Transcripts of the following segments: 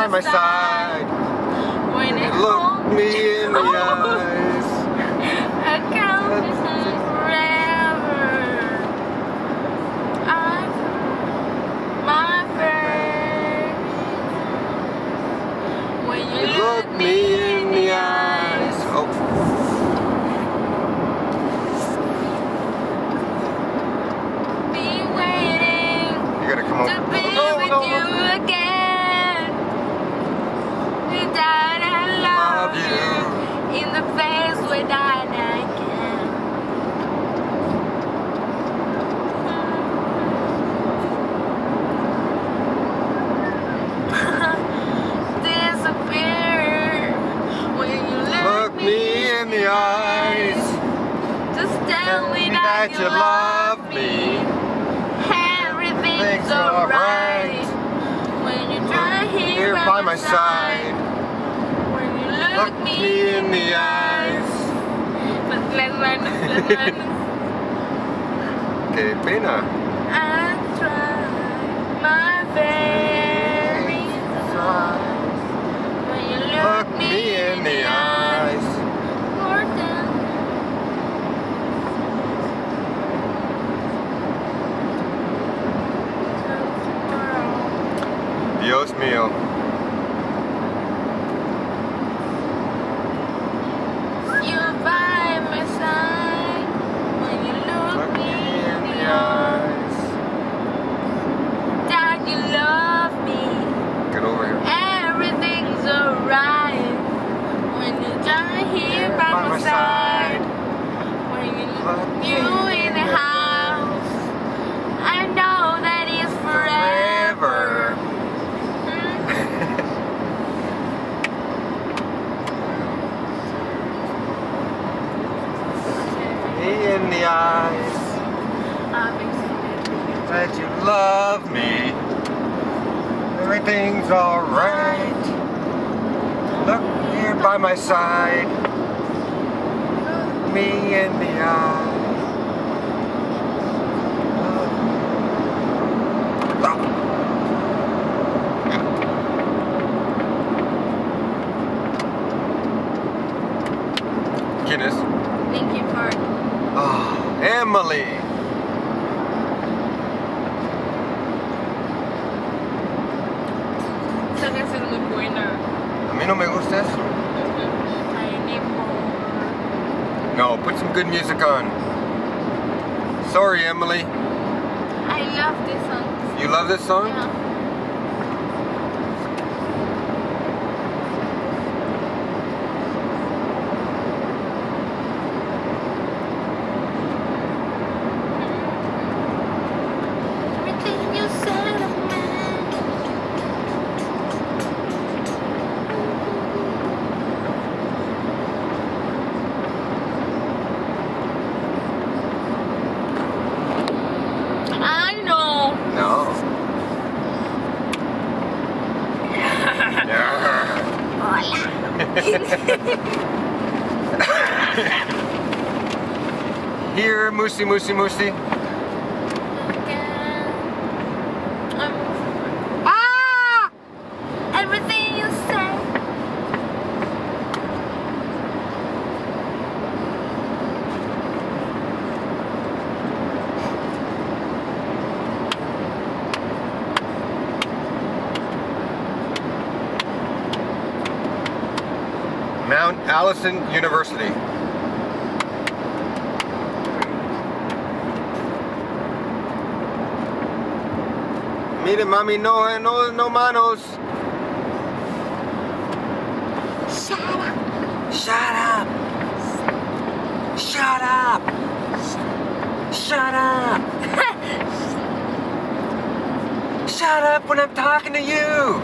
my side. When it Look me in the eyes. I can't listen forever. I my friend. When you Look me in the eyes. Oh. Be waiting You gotta come over. to be with you again. That I love you in the face without I can. Disappear when you Look me in the eyes. Just tell me that you love me. Everything's alright when you try here by my side. When you Look me in the eyes. Las manos. Qué pena. I try my very hard. When you Look me in the eyes. More than Dios mío. you're by my side. When you look me in the eyes. That you love me. Get over here. Everything's alright when you die here by my side. When you look you in the house, I know that it's forever. Me in the eyes. That you love me. Everything's alright. Look here by my side. Me in the eye. Stop. Guinness. Linkin Park. Oh, Emily. Esa canción es muy buena. A mí no me gusta eso. I need more. No, put some good music on. Sorry, Emily. I love this song. You love this song? Yeah. Everything you said of me. I know. No. Here, Moosey, Moosey, Moosey. Ah! Everything you say. Mount Allison University. Mire, mami, no manos. Shut up. Shut up. Shut up. Shut up. Shut up when I'm talking to you.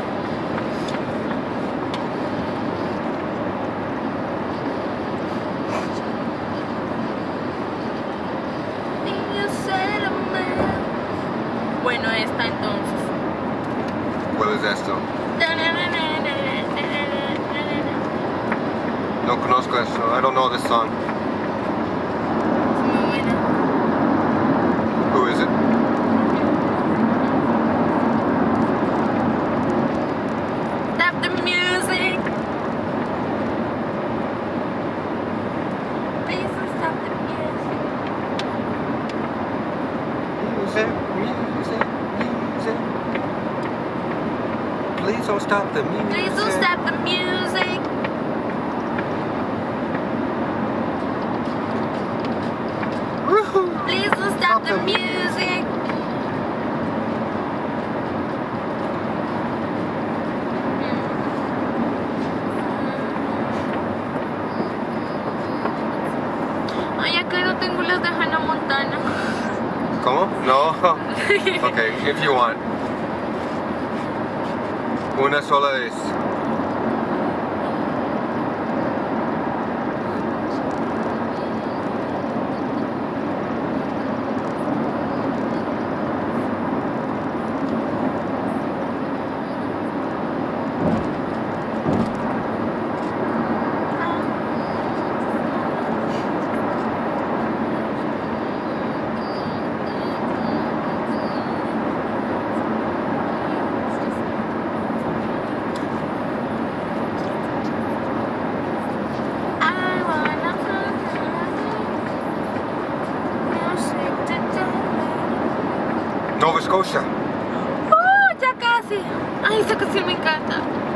You said a man. Bueno, esta entonces. What is that song? No conozco eso. I don't know this song. Muy buena. Who is it? Tap Please don't stop the music. Please don't stop the music. Woohoo! Please don't stop the music. Ay, acá no tengo las de Hannah Montana. ¿Cómo? No. Okay, if you want. Una sola vez. Nova Scotia. Ya casi. Ay, esa canción me encanta.